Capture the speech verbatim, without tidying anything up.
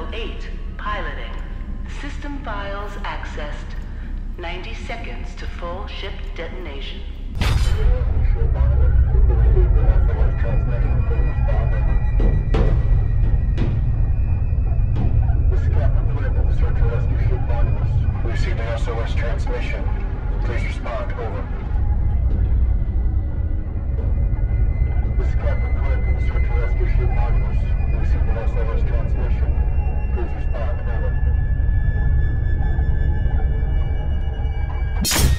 eight, piloting. System files accessed. ninety seconds to full ship detonation. This is Captain Flynn of the Search and Rescue Ship Monolith. We received an S O S transmission. Please respond. Over. This is Captain Flynn of the Search and Rescue Ship Monolith. We received an S O S transmission. Please respond. Over.